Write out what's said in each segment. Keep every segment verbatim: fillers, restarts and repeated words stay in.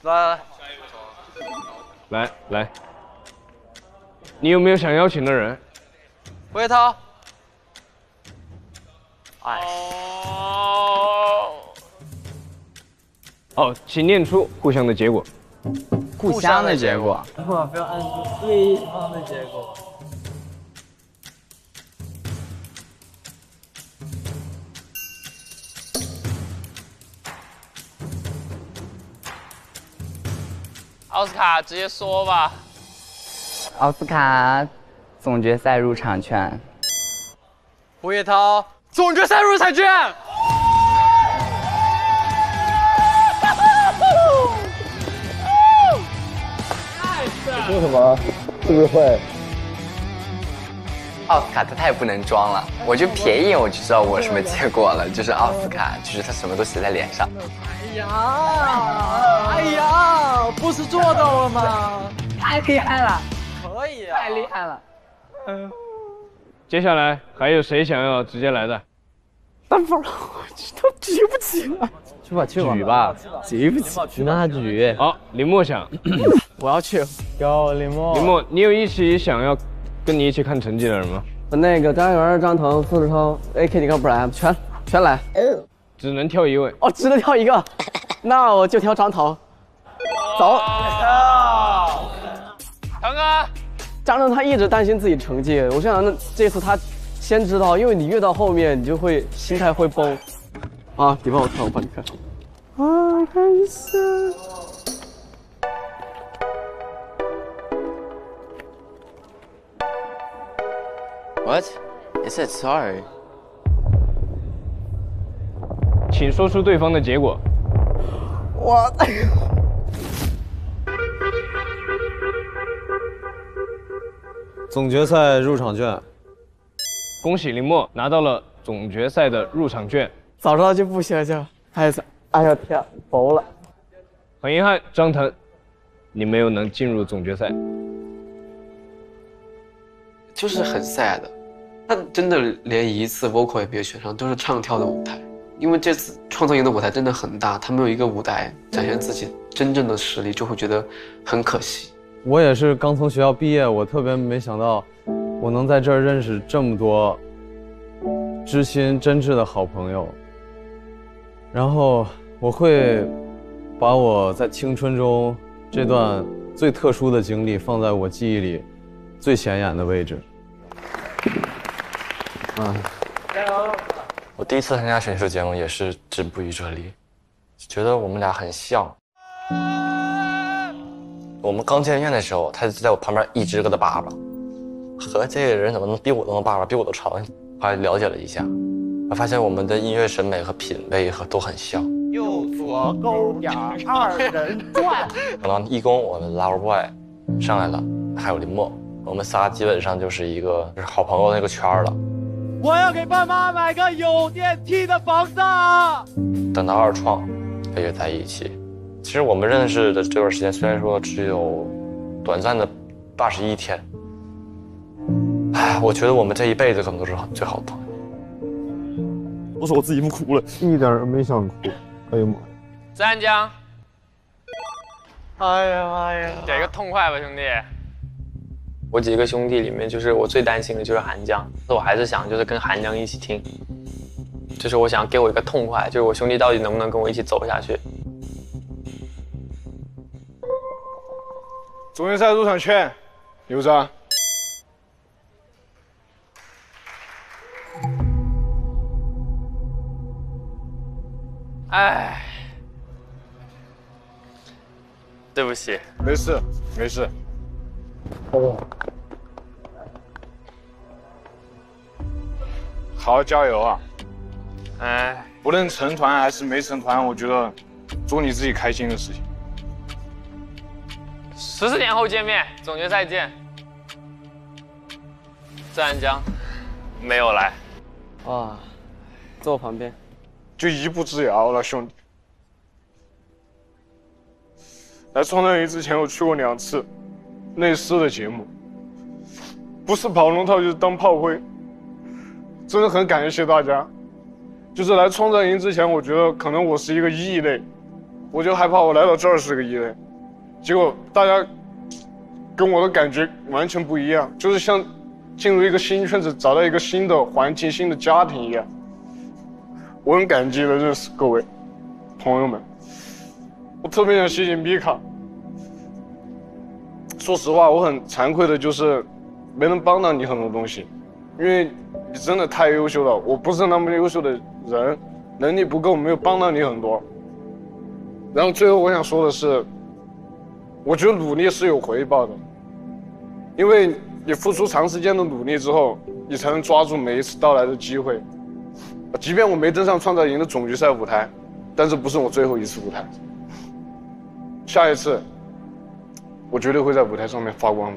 来来来，你有没有想邀请的人？ 胡叶涛。 哎。 哦。 好，请念出互相的结果。 互相的结果。 哇，不要按出对方的结果。 奥斯卡直接说吧。 奥斯卡总决赛入场券。 胡叶涛总决赛入场券。 说什么？是不是会？ 奥斯卡他太不能装了，我就瞥一眼我就知道我什么结果了，就是奥斯卡，就是他什么都写在脸上。 哎呀，哎呀，不是做到了吗？ 太厉害了， 可以啊， 太厉害了。 嗯， 接下来还有谁想要直接来的？ 单反，我都举不起来。 去吧去吧， 举吧， 举不起，你让他举。 好，林默想。 我要去。 有林默。 林默，你有一起想要跟你一起看成绩的人吗？ 那个张元、张腾、苏志超、A K 你看不来，全全来。 只能挑一位。 哦，只能挑一个，那我就挑张腾。走。 腾哥。 张腾他一直担心自己成绩，我想那这次他先知道，因为你越到后面，你就会心态会崩。啊，你帮我看，我帮你看。啊，看一下。 What? It said sorry. 请说出对方的结果。 我。 总决赛入场券。 恭喜林默拿到了总决赛的入场券。 早知道就不学就，哎呀，哎呀天，服了。 很遗憾，张腾，你没有能进入总决赛。 就是很 sad， 他真的连一次 vocal 也没有选上，都是唱跳的舞台。因为这次创造营的舞台真的很大，他没有一个舞台展现自己真正的实力，就会觉得很可惜。 我也是刚从学校毕业，我特别没想到，我能在这儿认识这么多知心真挚的好朋友。然后我会把我在青春中这段最特殊的经历放在我记忆里最显眼的位置。 嗯，加油！我第一次参加选秀节目也是止步于这里，觉得我们俩很像。我们刚见面的时候，他就在我旁边一直搁他叭叭，和这个人怎么能比我都能叭叭，比我都长？后来了解了一下，我发现我们的音乐审美和品味和都很像。 右左勾点二人转。 等到一公我们 Lover Boy 上来了，还有林默。 我们仨基本上就是一个就是好朋友那个圈了。 我要给爸妈买个有电梯的房子。 等到二创，也在一起。其实我们认识的这段时间，虽然说只有短暂的八十一天，哎，我觉得我们这一辈子可能都是最好的朋友。 我说我自己不哭了， 一点没想哭。哎呀妈呀！ 湛江， 哎呀妈呀！ 给个痛快吧，兄弟。 我几个兄弟里面，就是我最担心的就是韩江，我还是想就是跟韩江一起听，就是我想给我一个痛快，就是我兄弟到底能不能跟我一起走下去。 总决赛入场券，有着。 哎，对不起， 没事，没事。 哦， 好好加油啊！ 哎， 不论成团还是没成团，我觉得做你自己开心的事情。 十四年后见面，总决赛见。湛江没有来， 啊，坐我旁边， 就一步之遥了，兄弟。来创造营之前，我去过两次内视的节目，不是跑龙套就是当炮灰，真的很感谢大家。就是来创造营之前，我觉得可能我是一个异类， 我就害怕我来到这儿是个异类，结果大家跟我的感觉完全不一样，就是像进入一个新圈子，找到一个新的环境、新的家庭一样。我很感激的认识各位朋友们，我特别想谢谢米卡。说实话，我很惭愧的就是没能帮到你很多东西，因为你真的太优秀了，我不是那么优秀的人，能力不够，没有帮到你很多。然后最后我想说的是，我觉得努力是有回报的，因为你付出长时间的努力之后，你才能抓住每一次到来的机会。即便我没登上创造营的总决赛舞台，但这不是我最后一次舞台。下一次，我绝对会在舞台上面发光的。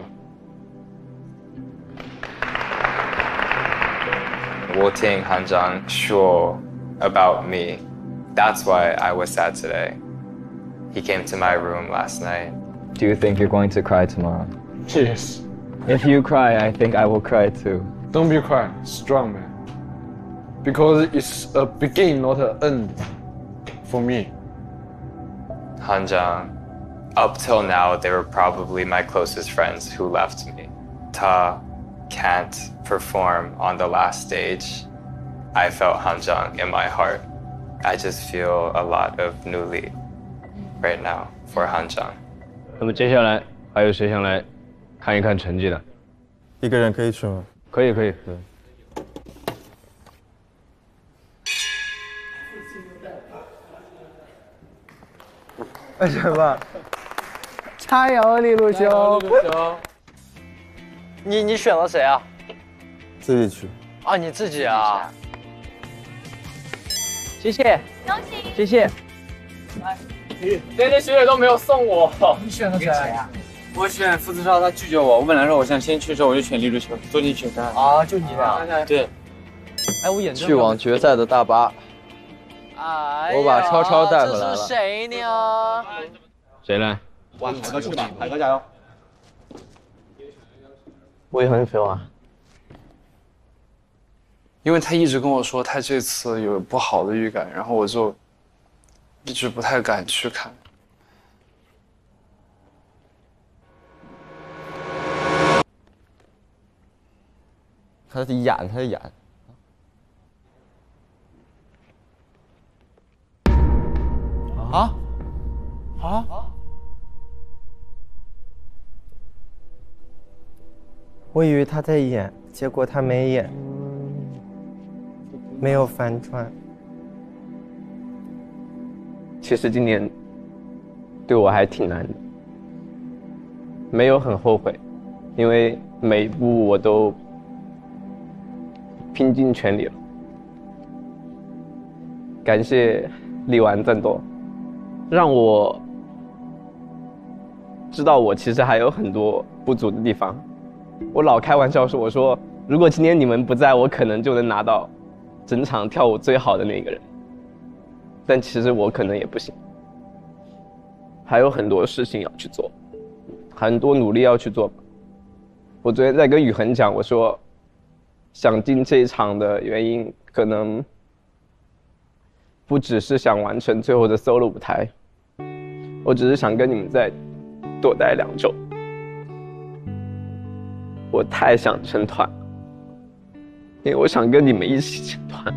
我听韩章说 about me. That's why I was sad today. He came to my room last night. Do you think you're going to cry tomorrow? Yes. If you cry, I think I will cry too. Don't be cry, strong man. Because it's a beginning, not an end for me. Hanjang, up till now, they were probably my closest friends who left me. Ta can't perform on the last stage. I felt Hanjang in my heart. I just feel a lot of Nuli right now for Hanjang. 那么接下来还有谁想来看一看成绩的？ 一个人可以去吗？ 可以，可以，对。 为什么？加油，利路兄！ 你你选了谁啊？ 自己去。 啊，你自己啊？ 谢谢， 恭喜， 谢谢。 那些学姐都没有送我。 你选了谁啊？ 我选付子超，他拒绝我。我本来说我想先去的时候，我就选利路球，坐进去看。 啊，就你俩？ 对。 哎，我眼去往决赛的大巴。哎， 我把超超带回来了。 这是谁呢？ 谁来？ 哇，海哥去吧，海哥加油！ 我也很 feel 啊， 因为他一直跟我说他这次有不好的预感，然后我就一直不太敢去看。 他在演，他在演。 啊啊！ 我以为他在演，结果他没演，没有反转。 其实今年对我还挺难的，没有很后悔，因为每一步我都拼尽全力了。感谢力丸战斗，让我知道我其实还有很多不足的地方。我老开玩笑说，我说如果今天你们不在，我可能就能拿到整场跳舞最好的那个人，但其实我可能也不行，还有很多事情要去做，很多努力要去做。我昨天在跟宇恒讲，我说想进这一场的原因，可能不只是想完成最后的 solo 舞台，我只是想跟你们再多待两周。我太想成团，因为我想跟你们一起成团。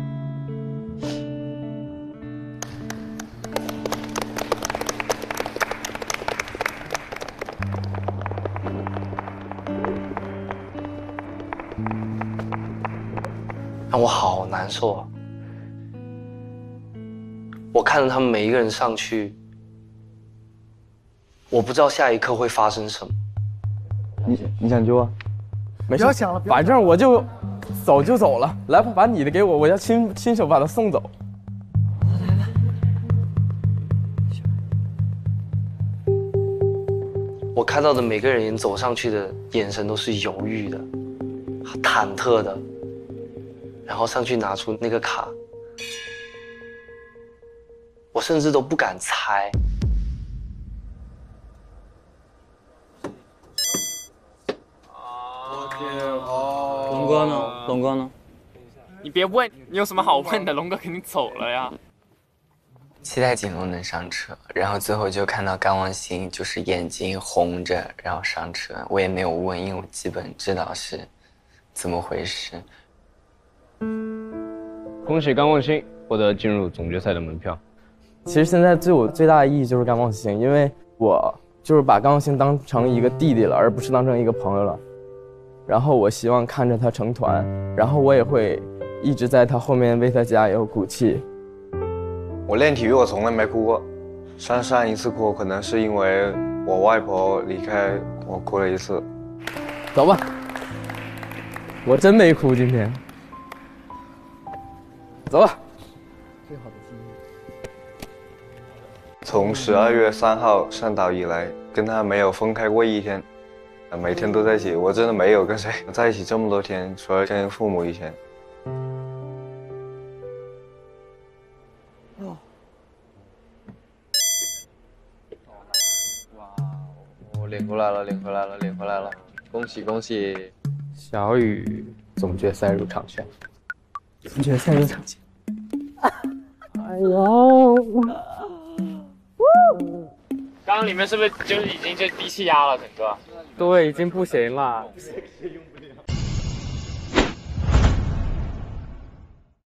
让我好难受啊！我看着他们每一个人上去，我不知道下一刻会发生什么。 你你想揪啊？ 没事，不要想了，反正我就走就走了。来吧，把你的给我，我要亲亲手把他送走。 我看到的每个人走上去的眼神都是犹豫的、忐忑的，然后上去拿出那个卡，我甚至都不敢猜。 龙哥呢？龙哥呢？ 你别问，你有什么好问的？龙哥肯定走了呀。 期待景龙能上车，然后最后就看到甘望星就是眼睛红着，然后上车，我也没有问，因为我基本知道是怎么回事。 恭喜甘望星获得进入总决赛的门票。 其实现在对我最大的意义就是甘望星，因为我就是把甘望星当成一个弟弟了，而不是当成一个朋友了。然后我希望看着他成团，然后我也会一直在他后面为他加油鼓气。 我练体育我从来没哭过，上上一次哭可能是因为我外婆离开，我哭了一次。 走吧，我真没哭今天。走吧。 从十二月三号上岛以来，跟他没有分开过一天，每天都在一起。我真的没有跟谁在一起这么多天，除了跟父母以前。 我领回来了，领回来了，领回来了！恭喜恭喜！ 小雨总决赛入场券，总决赛入场券。哎呦！ 刚刚里面是不是就是已经就低气压了整个？ 对，已经不行了。